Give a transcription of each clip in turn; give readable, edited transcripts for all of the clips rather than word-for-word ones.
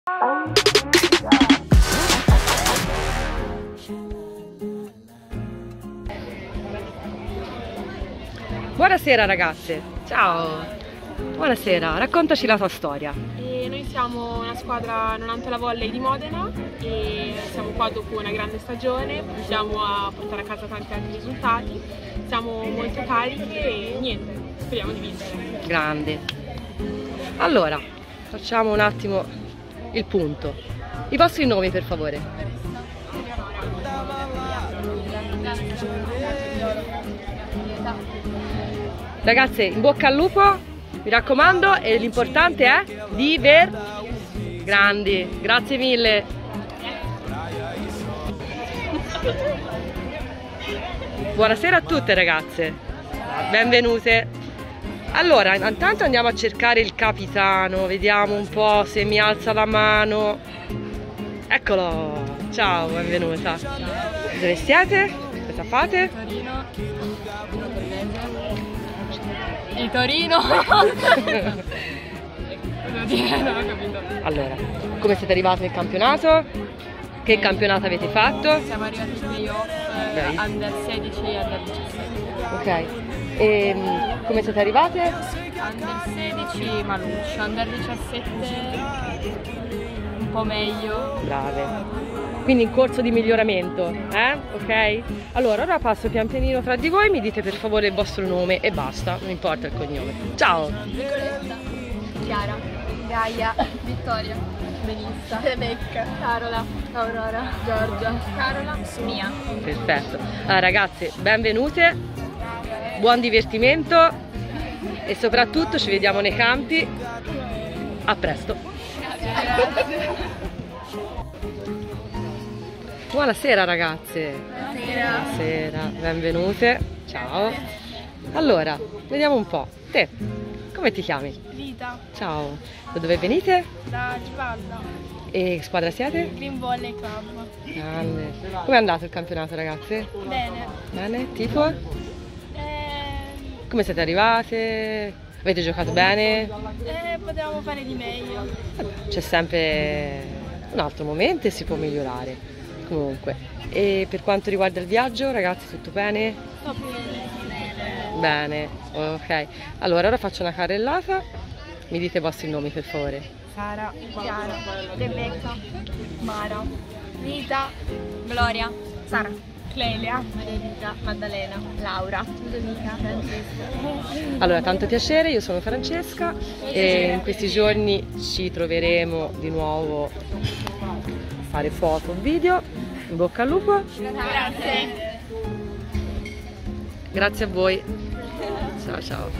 Buonasera ragazze, ciao, buonasera, raccontaci la tua storia. Noi siamo una squadra Nonantola Volley di Modena e siamo qua dopo una grande stagione, riusciamo a portare a casa tanti altri risultati, siamo molto carichi e niente, speriamo di vincere. Grande. Allora, facciamo un attimo il punto. I vostri nomi per favore. Ragazze, in bocca al lupo, mi raccomando, e l'importante è grandi, grazie mille. Buonasera a tutte ragazze, benvenute. Allora, intanto andiamo a cercare il capitano, vediamo un po' se mi alza la mano. Eccolo, ciao, benvenuta. Dove siete? Cosa fate? Di Torino. Allora, come siete arrivati nel campionato? Che campionato avete fatto? Siamo arrivati ai playoff under 16 e under 17. Ok, e come siete arrivate? Under 16 maluccio, under 17 un po' meglio. Brave. Quindi in corso di miglioramento, ok? Allora, ora passo pian pianino tra di voi, mi dite per favore il vostro nome e basta, non importa il cognome. Ciao! Nicoletta, Chiara, Gaia, Vittoria, Benissa, Rebecca, Carola, Aurora, Giorgia, Carola, Mia. Perfetto. Allora ragazze, benvenute, buon divertimento e soprattutto ci vediamo nei campi. A presto! Grazie. Buonasera ragazze. Buonasera, benvenute. Ciao. Allora, vediamo un po'. Te, come ti chiami? Rita. Ciao. Da dove venite? Da Givalda. E che squadra siete? Green Volley Club. Grande. Come è andato il campionato ragazze? Bene. Bene? Tifo? Come siete arrivate? Avete giocato bene? Potevamo fare di meglio. C'è sempre un altro momento e si può migliorare. Comunque, e per quanto riguarda il viaggio, ragazzi, tutto bene? Sto bene. Bene, ok. Allora, ora faccio una carrellata. Mi dite i vostri nomi, per favore. Sara, Chiara, Rebecca, Mara, Rita, Gloria, Sara, Clelia, Maria, Maddalena, Laura, Dominica, Francesca. Allora, tanto piacere, io sono Francesca e in questi giorni ci troveremo di nuovo a fare foto, video. In bocca al lupo. Grazie. Grazie a voi. Ciao ciao.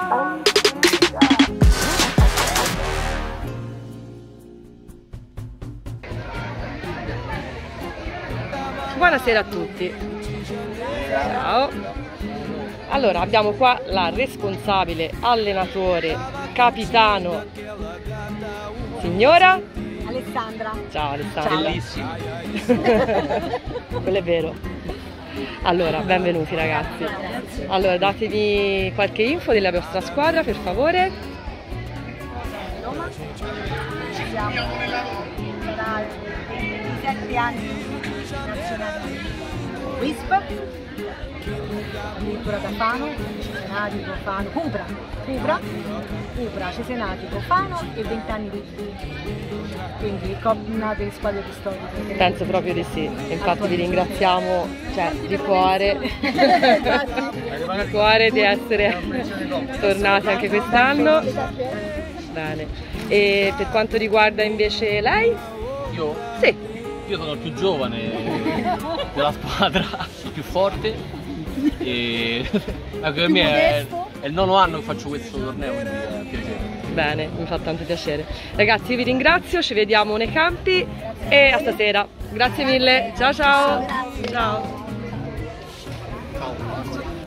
Buonasera a tutti. Ciao. Allora, abbiamo qua la responsabile, allenatore, capitano, signora Alessandra. Ciao Alessandra. Bellissimo. Quello è vero. Allora, benvenuti ragazzi. Allora, datemi qualche info della vostra squadra, per favore. Roma, siamo da 27 anni nazionali WISP, addirittura da Fano, Cesenatico, Fano, Cupra, Cesenatico, Fano e 20 anni di quindi una delle squadre storiche. Penso proprio di sì, infatti vi ringraziamo, cioè, di cuore, di cuore di essere tornati anche quest'anno. Bene. E per quanto riguarda invece lei? Io? Sì. Io sono il più giovane della squadra, il più forte e anche per me è il 9º anno che faccio questo torneo, quindi è un piacere. Bene, mi fa tanto piacere. Ragazzi, io vi ringrazio, ci vediamo nei campi e a stasera. Grazie mille, ciao ciao. Ciao.